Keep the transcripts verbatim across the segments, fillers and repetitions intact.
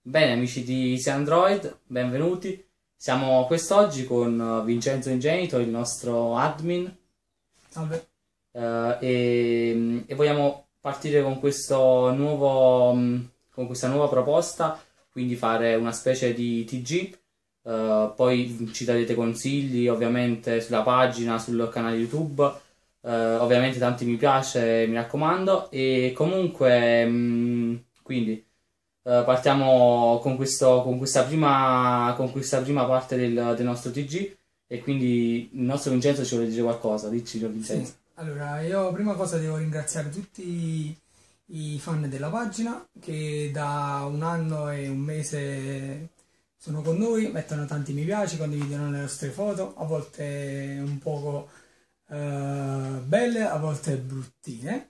Bene, amici di Easy Android, benvenuti. Siamo quest'oggi con Vincenzo Ingenito, il nostro admin, Salve. eh, e, e vogliamo partire con questo nuovo, mh, con questa nuova proposta, quindi fare una specie di T G. Eh, poi ci darete consigli ovviamente sulla pagina, sul canale YouTube, eh, ovviamente tanti mi piace, mi raccomando, e comunque, mh, quindi. Eh, partiamo con questo, con questa prima, con questa prima parte del, del nostro T G e quindi il nostro Vincenzo ci vuole dire qualcosa. Dici, Sì, Vincenzo. allora io prima cosa devo ringraziare tutti i fan della pagina che da un anno e un mese sono con noi, mettono tanti mi piace, condividono le nostre foto, a volte un poco eh, belle, a volte bruttine.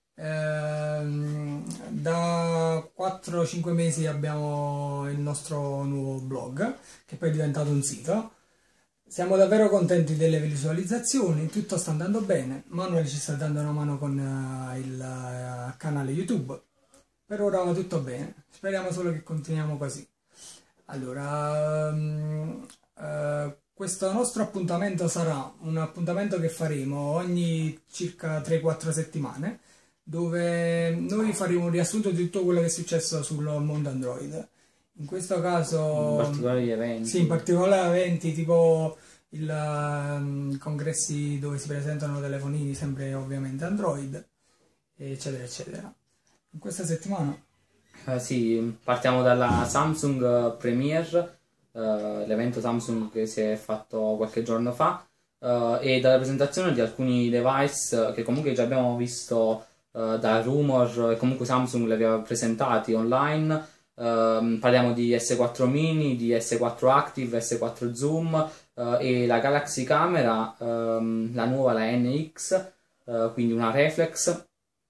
Ehm, da quattro cinque mesi abbiamo il nostro nuovo blog, che poi è diventato un sito. Siamo davvero contenti delle visualizzazioni, tutto sta andando bene. Manuel ci sta dando una mano con eh, il eh, canale YouTube. Per ora va tutto bene, speriamo solo che continuiamo così. Allora, ehm, eh, questo nostro appuntamento sarà un appuntamento che faremo ogni circa tre quattro settimane, dove noi faremo un riassunto di tutto quello che è successo sul mondo Android. In questo In caso, particolare gli sì, in eventi. particolare eventi tipo il, ehm, congressi dove si presentano telefonini, sempre ovviamente Android, eccetera, eccetera. In questa settimana, Eh, sì, partiamo dalla Samsung Premiere, eh, l'evento Samsung che si è fatto qualche giorno fa, eh, e dalla presentazione di alcuni device che comunque già abbiamo visto eh, da rumor e comunque Samsung li aveva presentati online. Ehm, parliamo di S quattro Mini, di S quattro Active, S quattro Zoom, eh, e la Galaxy Camera, ehm, la nuova, la N X, eh, quindi una reflex.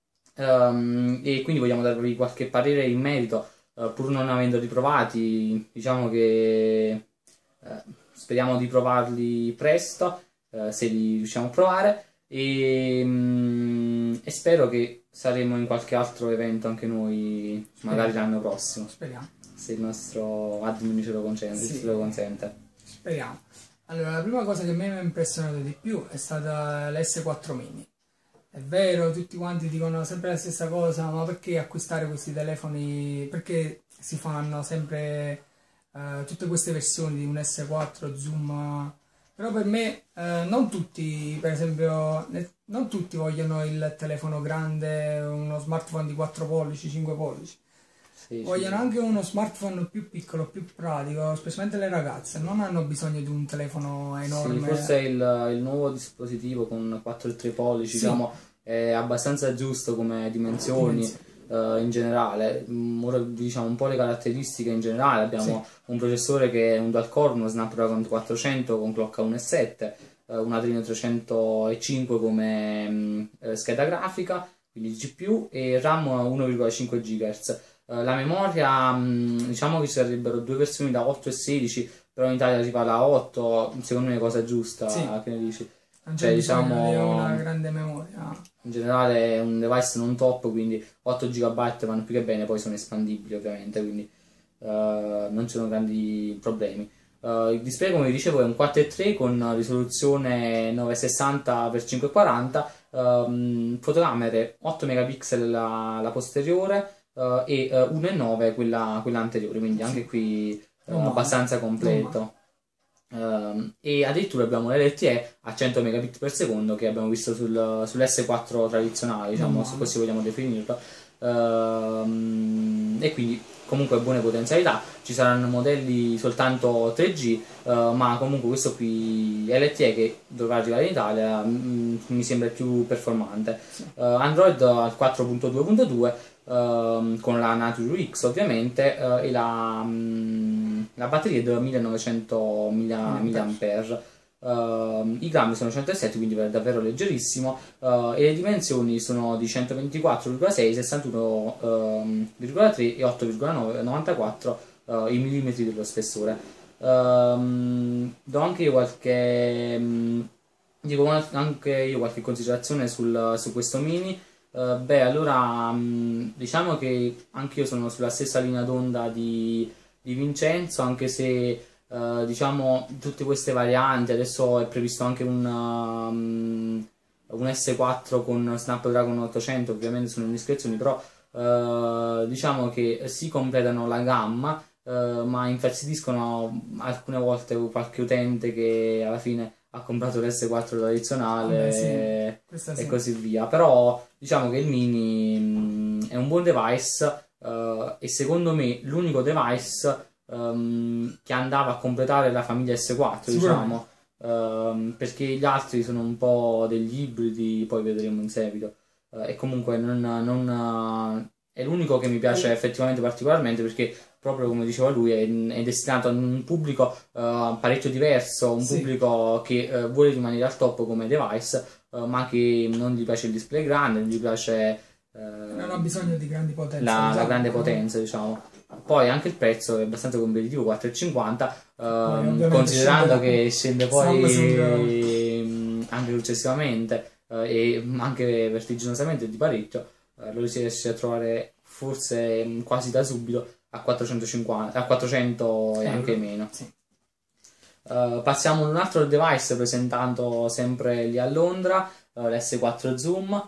Ehm, e quindi vogliamo darvi qualche parere in merito, eh, pur non avendoli provati. Diciamo che eh, speriamo di provarli presto, eh, se li riusciamo a provare, e, mm, e spero che saremo in qualche altro evento anche noi, magari speriamo, l'anno prossimo, speriamo. se il nostro admin ce lo consente. Se Sì, lo consente. speriamo. Allora, la prima cosa che a me mi ha impressionato di più è stata l'S quattro Mini. È vero, tutti quanti dicono sempre la stessa cosa, ma perché acquistare questi telefoni? Perché si fanno sempre eh, tutte queste versioni di un S quattro Zoom? Però per me eh, non tutti, per esempio, ne- non tutti vogliono il telefono grande, uno smartphone di quattro pollici, cinque pollici. Sì, Vogliono ci- anche uno smartphone più piccolo, più pratico, specialmente le ragazze, non hanno bisogno di un telefono Sì, forse enorme. il, il nuovo dispositivo con quattro virgola tre pollici, Sì, diciamo, è abbastanza giusto come dimensioni, dimensioni. eh, in generale. Mm, ora diciamo un po' le caratteristiche in generale. Sì, Abbiamo un processore che è un dual core, uno Snapdragon quattrocento con clock a uno virgola sette, eh, un Adreno trecentocinque come mm, eh, scheda grafica, quindi G P U, e RAM uno virgola cinque gigahertz. Eh, la memoria, mm, diciamo che ci sarebbero due versioni da otto e sedici, però in Italia si parla a otto, secondo me è cosa sì, giusta, che ne dici? non c'è Cioè, bisogno di una diciamo, grande memoria. in generale è un device non top, quindi otto giga vanno più che bene, poi sono espandibili ovviamente, quindi eh, non ci sono grandi problemi. Eh, il display, come vi dicevo, è un quattro virgola tre con risoluzione novecentosessanta per cinquecentoquaranta, ehm, fotocamere otto megapixel la, la posteriore, eh, e eh, uno virgola nove quella, quella anteriore, quindi Sì, anche qui eh, non male, abbastanza non male. completo. Ehm, e addirittura abbiamo l'L T E a cento megabit per secondo che abbiamo visto sul, sull'S quattro tradizionale, Non diciamo, se male. così vogliamo definirlo. Ehm, e quindi comunque buone potenzialità. Ci saranno modelli soltanto tre G, eh, ma comunque questo qui L T E che dovrà arrivare in Italia, mm, mi sembra più performante. Sì, Eh, Android al quattro punto due punto due, ehm, con la Nature X ovviamente, eh, e la, mm, la batteria è da millenovecento milliampere. milliampere. I grammi sono centosette, quindi è davvero leggerissimo, eh, e le dimensioni sono di centoventiquattro virgola sei, sessantuno virgola tre e otto virgola novantaquattro eh, i millimetri dello spessore. Ehm, do anche io qualche, mm, dico anche io qualche considerazione sul- su questo mini. Eh, Uh, beh, allora mh, diciamo che anche io sono sulla stessa linea d'onda di, di Vincenzo, anche se uh, diciamo tutte queste varianti, adesso è previsto anche un, um, un S quattro con Snapdragon ottocento, ovviamente sono indiscrezioni, però uh, diciamo che si completano la gamma, uh, ma infastidiscono alcune volte qualche utente che alla fine ha comprato l'S quattro tradizionale. Vabbè, sì, e, questa e sì. così via. Però diciamo che il Mini mh, è un buon device, eh, e secondo me l'unico device ehm, che andava a completare la famiglia S quattro, Sicuramente. diciamo, ehm, perché gli altri sono un po' degli ibridi, poi vedremo in seguito. Eh, e comunque non, non, eh, è l'unico che mi piace effettivamente particolarmente, perché proprio come diceva lui è, è destinato a un pubblico eh, parecchio diverso, un Sì, pubblico che eh, vuole rimanere al top come device, eh, ma che non gli piace il display grande, non gli piace eh, non ha bisogno di grandi potenze, la, la diciamo. grande No? potenza, diciamo. Poi anche il prezzo è abbastanza competitivo, quattro e cinquanta, Poi ehm, ovviamente considerando scende che scende Samsung. poi ehm, anche successivamente eh, e anche vertiginosamente di parecchio, eh, lo si riesce a trovare forse mh, quasi da subito a quattrocentocinquanta, a quattrocento e anche Euro. meno. Sì. Uh, passiamo ad un altro device presentato sempre lì a Londra, uh, l'S quattro Zoom.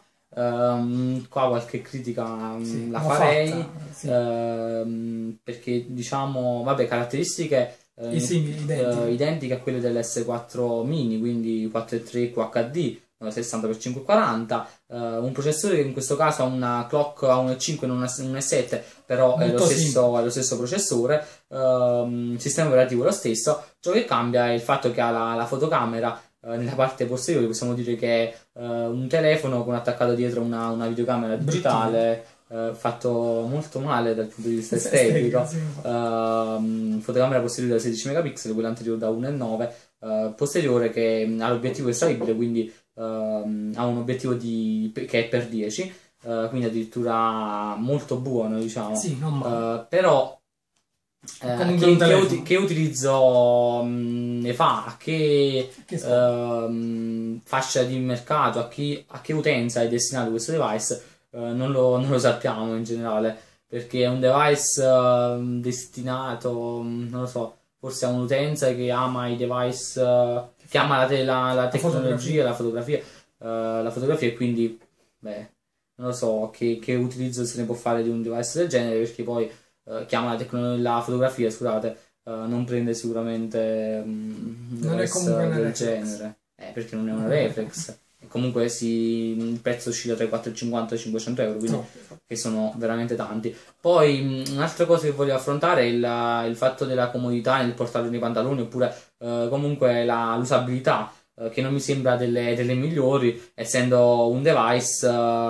Um, qua qualche critica um, Sì, la l'ho farei, fatta, sì. um, perché diciamo, vabbè, caratteristiche uh, I simili, uh, identiche. identiche a quelle dell'S quattro mini, quindi quattro virgola tre Q H D, uh, sessanta per cinquecentoquaranta, uh, un processore che in questo caso ha una clock a uno virgola cinque e non uno virgola sette, però è lo, Molto stesso, simile. è lo stesso processore, um, sistema operativo è lo stesso. Ciò che cambia è il fatto che ha la, la fotocamera eh, nella parte posteriore, possiamo dire che è eh, un telefono con attaccato dietro una, una videocamera Bruttino. digitale, eh, fatto molto male dal punto di vista Estetica, estetico. sì, infatti. Ehm, fotocamera posteriore da sedici megapixel, quella anteriore da uno virgola nove, eh, posteriore che mh, ha l'obiettivo estraibile, quindi ehm, ha un obiettivo di, che è per dieci, eh, quindi addirittura molto buono, diciamo. Sì, non male. Eh, però È eh, comunque un che, che uti- telefono. che utilizzo mh, ne fa? A che Che scopo? ehm, fascia di mercato, a chi- a che utenza è destinato questo device? Eh, non lo, non lo sappiamo in generale, perché è un device ehm, destinato, mh, non lo so, forse a un'utenza che ama i device, eh, Che che fa? ama la, te- la- la La fotografia. tecnologia, la fotografia, eh, la fotografia, e quindi, beh, non lo so che, che utilizzo se ne può fare di un device del genere, perché poi eh, chiama la, tecno- la fotografia, scusate, eh, non prende sicuramente mm, un Non è comunque device una del reflex. genere, eh, perché non è una reflex. E comunque si, il prezzo oscilla tra i quattrocentocinquanta e i cinquecento euro, quindi Troppo, troppo. che sono veramente tanti. Poi mh, un'altra cosa che voglio affrontare è il, il fatto della comodità nel portarlo nei pantaloni, oppure eh, comunque la- l'usabilità, eh, che non mi sembra delle, delle migliori, essendo un device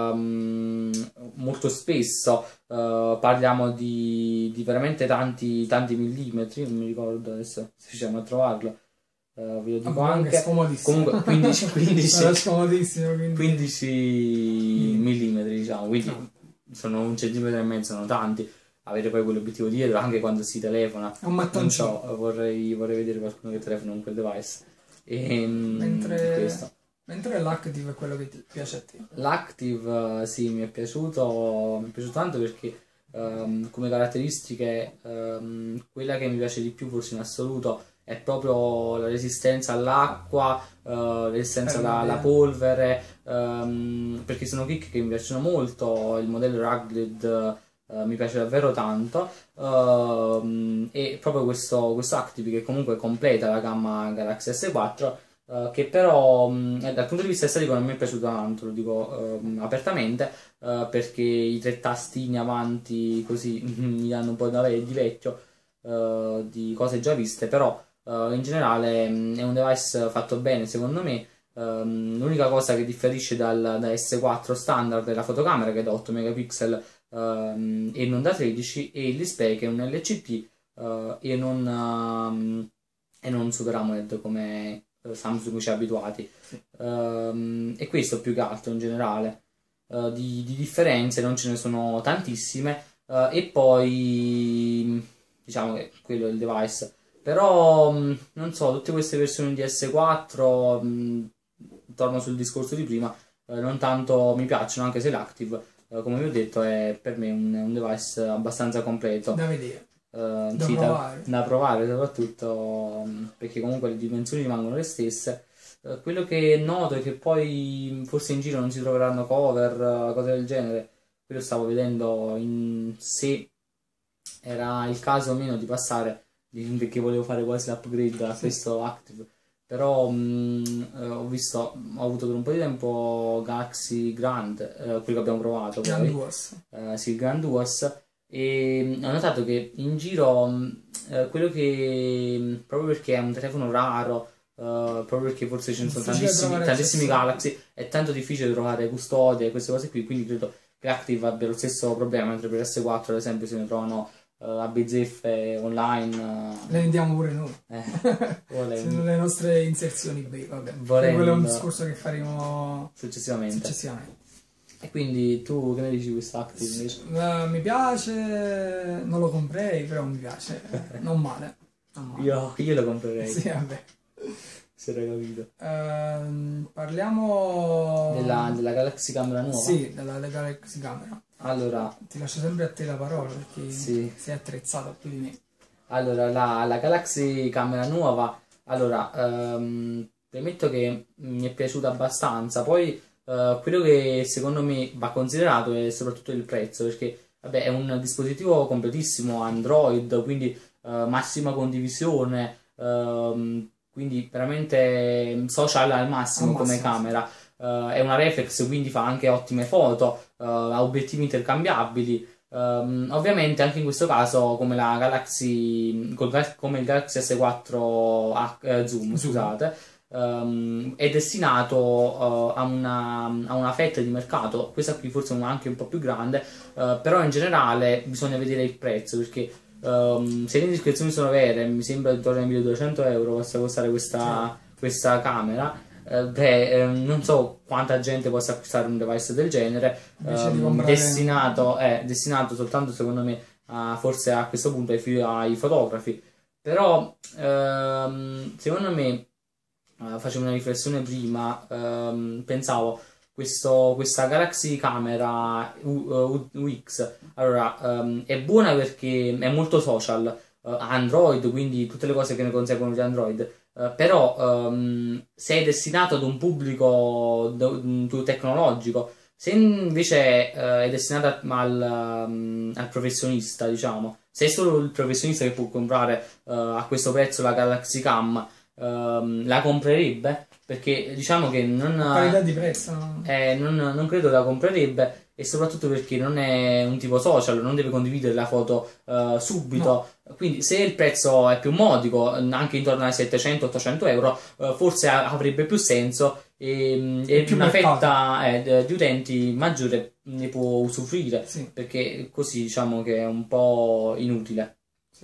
ehm, molto spesso eh, parliamo di, di veramente tanti, tanti millimetri, non mi ricordo adesso se riusciamo a trovarlo, eh, ve lo dico Vabbè, comunque è anche. scomodissimo. Comunque quindici, quindici, Sarà scomodissimo, quindi. quindici Millimetri. millimetri, diciamo, quindi No, sono un centimetro e mezzo, sono tanti. Avere poi quell'obiettivo dietro, anche quando si telefona, è un non mattoncino. so, vorrei, vorrei vedere qualcuno che telefona con quel device. E mm, questo. Mentre, mentre l'Active è quello che ti piace a te. L'Active, eh, sì, mi è piaciuto, mi è piaciuto tanto perché ehm, come caratteristiche ehm, quella che mi piace di più forse in assoluto è proprio la resistenza all'acqua, eh, la resistenza Per alla, alla l'ambiente. polvere, ehm, perché sono kick che mi piacciono molto, il modello Rugged eh, mi piace davvero tanto, ehm, e proprio questo, questo Active che comunque completa la gamma Galaxy S quattro, eh, che però mh, dal punto di vista estetico non mi è piaciuto tanto, lo dico ehm, apertamente, eh, perché i tre tastini avanti così mi danno un po' da ve- di vecchio, eh, di cose già viste, però eh, in generale mh, è un device fatto bene secondo me. Ehm, l'unica cosa che differisce dal, da S quattro standard è la fotocamera, che è da otto megapixel ehm, e non da tredici, e il display che è un L C D eh, e non, ehm, e non Super AMOLED come eh, Samsung ci ha abituati. Sì. Ehm, e questo più che altro in generale. Eh, di, di differenze non ce ne sono tantissime, eh, e poi diciamo che quello è il device. Però mh, non so, tutte queste versioni di S quattro, mh, torno sul discorso di prima, eh, non tanto mi piacciono, anche se l'Active, eh, come vi ho detto, è per me un, un device abbastanza completo. Da vedere. Uh, Da sì, provare. Da, da provare soprattutto, perché comunque le dimensioni rimangono le stesse. Uh, quello che noto è che poi forse in giro non si troveranno cover, uh, cose del genere. Quello stavo vedendo in se era il caso o meno di passare, di- perché volevo fare quasi l'upgrade a Sì. questo Active. Però mh, eh, ho visto, ho avuto per un po' di tempo Galaxy Grand, eh, quello che abbiamo provato Grand poi, Duos. eh, sì, il Grand Duos, e mh, ho notato che in giro mh, eh, quello che mh, proprio perché è un telefono raro, eh, proprio perché forse ce È ne sono difficile tantissimi, trovare tantissimi accessori. Galaxy, è tanto difficile trovare custodie e queste cose qui, quindi credo che Active abbia lo stesso problema, mentre per S quattro ad esempio se ne trovano eh, a bizzeffe online. Le vendiamo pure noi. eh, Sono volendo, le nostre inserzioni eBay, vabbè. volendo Quello è un discorso che faremo successivamente. successivamente. E quindi tu che ne dici di questo Active invece? Eh, mi piace, non lo comprei, però mi piace. Non male. Non male. Io, io lo comprerei, Sì, vabbè. se era capito. Ehm, parliamo Della, della Galaxy Camera nuova? Sì, della Galaxy Camera. Allora, Ti lascio sempre a te la parola perché sì. sei attrezzato più di me. Allora, la, la Galaxy Camera nuova, allora, ehm, premetto che mi è piaciuta abbastanza, poi eh, quello che secondo me va considerato è soprattutto il prezzo, perché vabbè, è un dispositivo completissimo Android, quindi eh, massima condivisione, ehm, quindi veramente social al massimo Al come massimo, sì. camera. Eh, è una reflex, quindi fa anche ottime foto, eh, ha obiettivi intercambiabili. Um, ovviamente anche in questo caso come la Galaxy col Gal- come il Galaxy S quattro H- eh, Zoom, scusate, um, è destinato uh, a una, a una fetta di mercato, questa qui forse è anche un po' più grande, uh, però in generale bisogna vedere il prezzo, perché um, se le indiscrezioni sono vere, mi sembra intorno ai milleduecento euro possa costare questa, questa camera. Eh, beh, ehm, non so quanta gente possa acquistare un device del genere, Invece di ehm, comprare destinato, è destinato soltanto secondo me a, forse a questo punto ai, fi- ai fotografi. Però ehm, secondo me, eh, facevo una riflessione prima, ehm, pensavo questo, questa Galaxy Camera U- U- U X, allora ehm, è buona perché è molto social, eh, ha Android, quindi tutte le cose che ne conseguono di Android. Eh, però ehm, se è destinato ad un pubblico do- più tecnologico, se invece eh, è destinata al, um, al professionista, diciamo, se è solo il professionista che può comprare eh, a questo prezzo la Galaxy Cam, ehm, la comprerebbe? Perché diciamo che non, a parità di prezzo, no? eh, non, non credo la comprerebbe, e soprattutto perché non è un tipo social, non deve condividere la foto eh, subito. Quindi se il prezzo è più modico, anche intorno ai settecento ottocento euro, eh, forse a- avrebbe più senso e, e più una mercato. fetta eh, d- di utenti maggiore ne può usufruire, Sì, perché così diciamo che è un po' inutile. sì.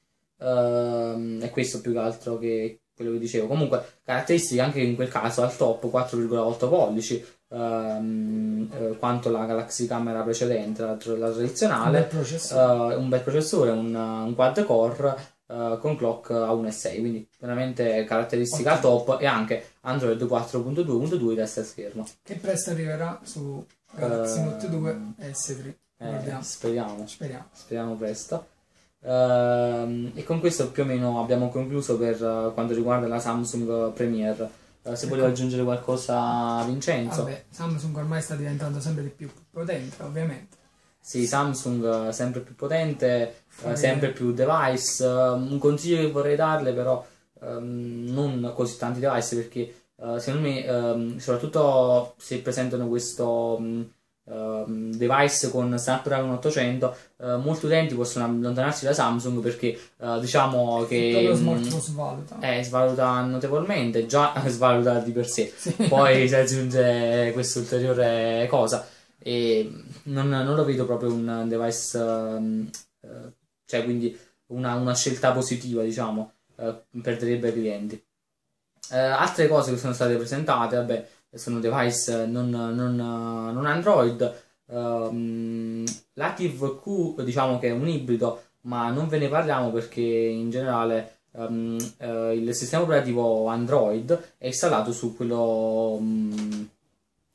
Ehm, è questo più che altro che quello che dicevo. Comunque, caratteristiche anche in quel caso al top quattro virgola otto pollici, ehm, eh, quanto la Galaxy Camera precedente, la, tra- la Un bel tradizionale, processore. eh, un bel processore, un, un quad core eh, con clock a uno virgola sei, quindi veramente caratteristica al Ottimo. top, e anche Android quattro punto due punto due testa e schermo. Che presto arriverà su Galaxy Note due Ehm, e S tre. eh, Guardiamo. speriamo. Speriamo. Speriamo presto. Ehm, e con questo più o meno abbiamo concluso per eh, quanto riguarda la Samsung Premiere. Eh, se Ecco. voleva aggiungere qualcosa, Vincenzo. Vabbè, Samsung ormai sta diventando sempre di più potente, ovviamente. Sì, Samsung eh, sempre più potente, eh, Fare- sempre più device. Eh, un consiglio che vorrei darle, però, ehm, non così tanti device, perché eh, secondo me, ehm, soprattutto se presentano questo mh, ehm, device con Snapdragon ottocento, eh, molti utenti possono allontanarsi da Samsung perché eh, diciamo che Proprio lo mh, smartphone svaluta. eh, svaluta notevolmente, già svaluta di per sé. Sì. Poi si aggiunge questa ulteriore cosa, e non, non lo vedo proprio un device, ehm, eh, cioè quindi una, una scelta positiva, diciamo, eh, perderebbe clienti. Eh, altre cose che sono state presentate, vabbè, sono device non, non, non Android. Ehm, l'Active Q diciamo che è un ibrido, ma non ve ne parliamo perché in generale ehm, eh, il sistema operativo Android è installato su quello, mm,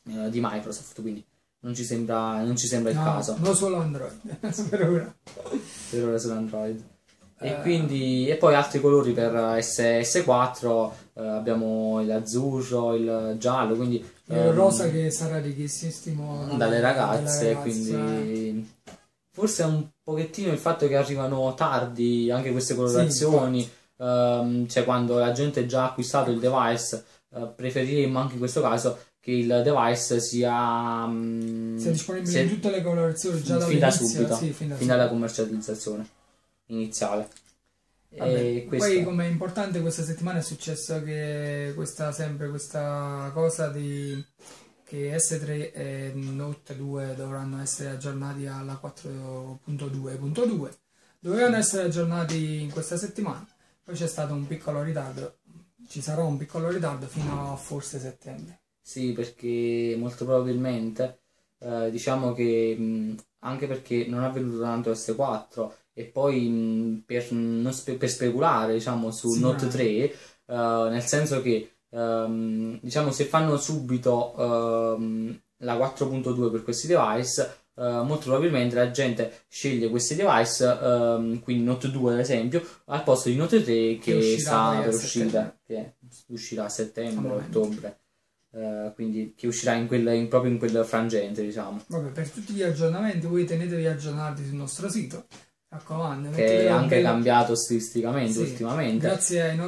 eh, di Microsoft, quindi non ci sembra, non ci sembra il No, caso. non solo Android, per ora. Per ora su Android. E Eh. quindi e poi altri colori per S S quattro, eh, abbiamo l'azzurro, il giallo, quindi Il ehm, rosa che sarà richiestissimo dalle dalle ragazze, ragazze. quindi forse è un pochettino il fatto che arrivano tardi anche queste colorazioni, ehm, cioè quando la gente ha già acquistato il device, eh, preferiremmo anche in questo caso che il device sia, mm, Sia disponibile sia- in tutte le colorazioni già fin da dall'inizio, subito, sì, fin da fin dalla commercializzazione iniziale. Vabbè, E poi questo come importante questa settimana è successo che questa, sempre questa cosa di che S tre e Note due dovranno essere aggiornati alla quattro punto due punto due. Dovevano essere aggiornati in questa settimana, poi c'è stato un piccolo ritardo, ci sarà un piccolo ritardo fino a forse settembre. sì, perché molto probabilmente eh, diciamo che mh, anche perché non ha venduto tanto S quattro e poi mh, per, non spe- per speculare diciamo su Sì, Note ma- tre, eh, nel senso che ehm, diciamo se fanno subito ehm, la quattro punto due per questi device, eh, molto probabilmente la gente sceglie questi device, ehm, quindi Note due ad esempio, al posto di Note tre che, uscirà sta poi a per settembre. uscire, che uscirà a settembre, A momento. ottobre. Eh, quindi che uscirà in quel, in- proprio in quel frangente, diciamo, Vabbè, per tutti gli aggiornamenti voi tenetevi aggiornati sul nostro sito, mi raccomando. che mettete è un anche bel- cambiato stilisticamente Sì, ultimamente. grazie ai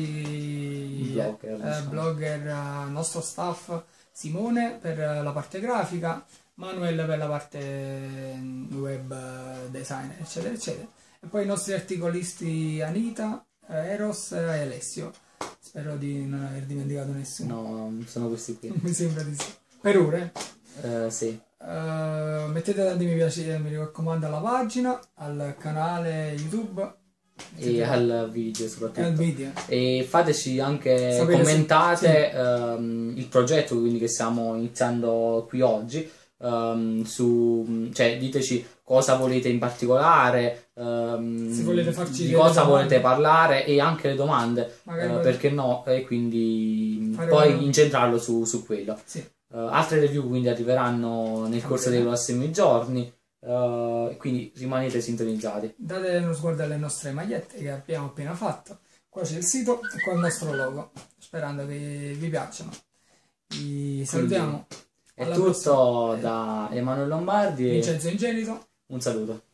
nostri Blogger, eh, diciamo. blogger, al nostro staff, Simone per la parte grafica, Manuel per la parte mm, web eh, designer, eccetera, eccetera. E poi i nostri articolisti Anita, eh, Eros e Alessio. Spero di non aver dimenticato nessuno. No, sono questi qui. Mi sembra di sì. Per ora. eh. Eh, sì, Eh, mettete tanti mi piace, mi raccomando, alla pagina, al canale YouTube e al video e al soprattutto. video. E fateci anche, Sapere se- commentate ehm, il progetto quindi che stiamo iniziando qui oggi, ehm, su, cioè diteci cosa volete in particolare, ehm, Se volete farci di delle cosa domande. volete parlare e anche le domande, Magari eh, poi- perché no, e quindi Fare poi una- incentrarlo su, su quello. Sì. Eh, altre review quindi arriveranno nel Va corso bene. dei prossimi giorni, eh, quindi rimanete sintonizzati. Date uno sguardo alle nostre magliette che abbiamo appena fatto. Qua c'è il sito e qua il nostro logo. Sperando che vi piacciono. Vi salutiamo. È Alla tutto prossima. da Emanuele Lombardi e Vincenzo Ingenito. un saluto.